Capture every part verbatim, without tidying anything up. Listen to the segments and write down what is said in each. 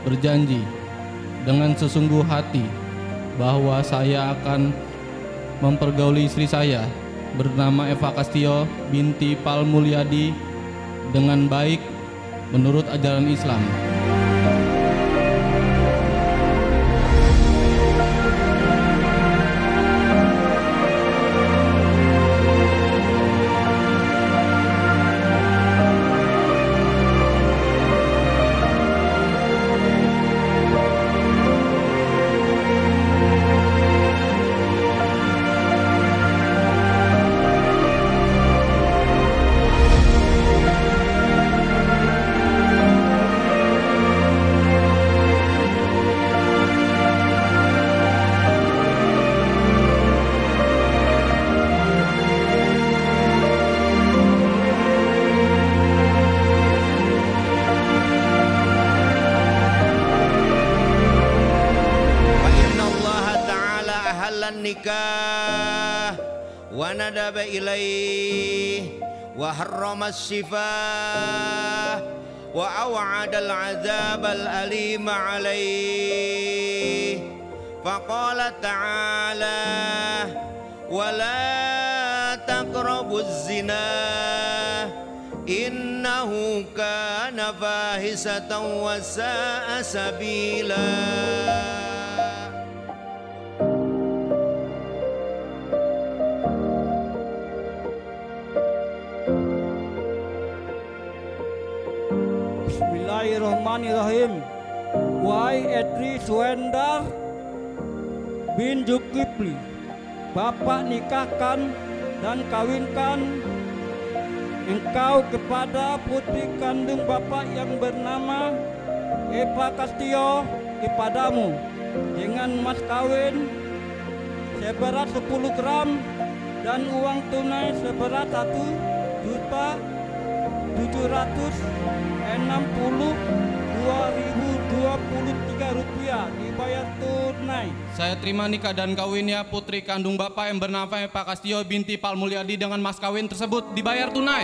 berjanji dengan sesungguh hati bahwa saya akan mempergauli istri saya bernama Eva Kastio binti Pal Mulyadi dengan baik menurut ajaran Islam. nikah wa nadaba ilaih wa harrama as-sifah wa aw'ada al-'adzab al-alim 'alaih faqala ta'ala wa la taqrabuz zina innahu kana fahisatan wa sa'a sabila. Bismillahirrahmanirrahim. Wahai Edri Suendar bin Zulkifli, Bapak nikahkan dan kawinkan engkau kepada putri kandung Bapak yang bernama Eva Kastio kepadamu dengan mas kawin seberat sepuluh gram dan uang tunai seberat satu juta tujuh ratus enam puluh dua ribu dua puluh tiga rupiah dibayar tunai. Saya terima nikah dan kawinnya putri kandung Bapak yang bernama Eva Kastio binti Pal Mulyadi dengan mas kawin tersebut dibayar tunai.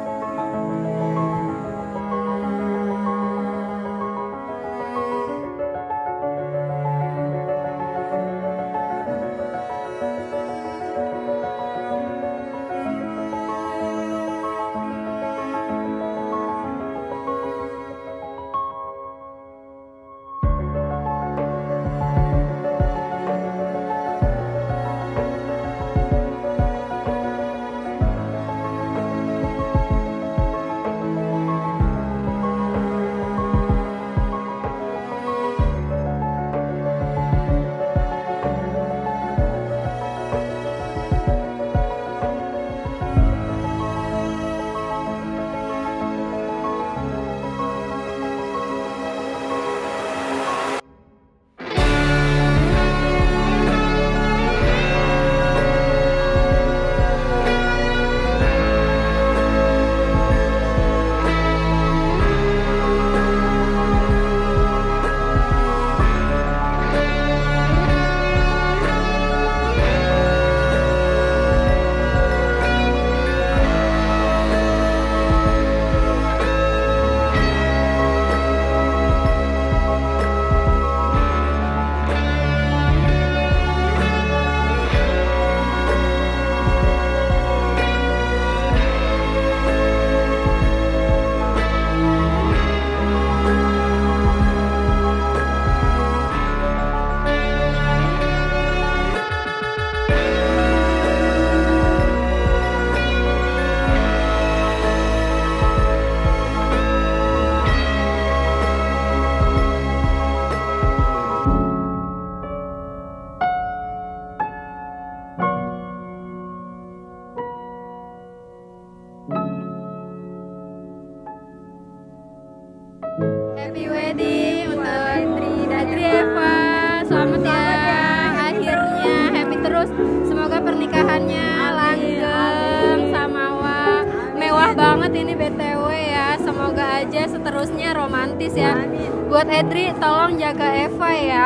Happy wedding untuk Edri dan Eva. Selamat ya, akhirnya happy terus. Semoga pernikahannya langgeng, samawa, mewah banget ini B T W ya. Semoga aja seterusnya romantis ya. Buat Edri, tolong jaga Eva ya.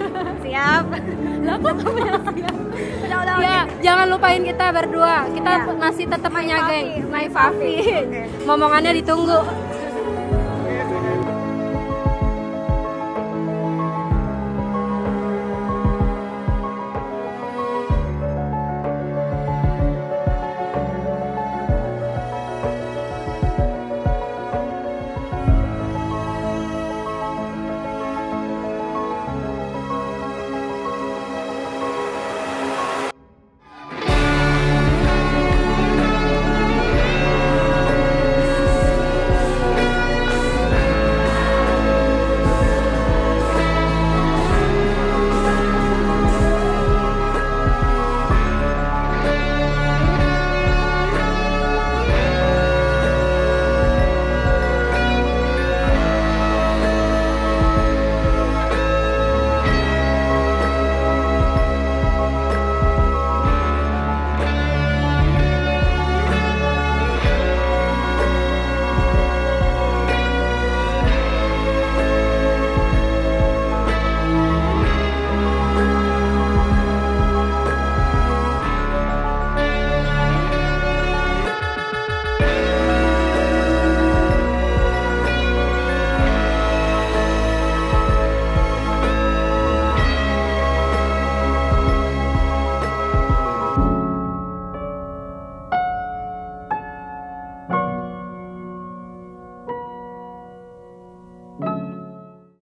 Siap. Lah kok kamu yang siap? Udah, udah, Ya, udah. jangan lupain kita berdua. Kita Ya. masih tetap My menjagain Fafi. My Fafi. Oke. Momongannya ditunggu.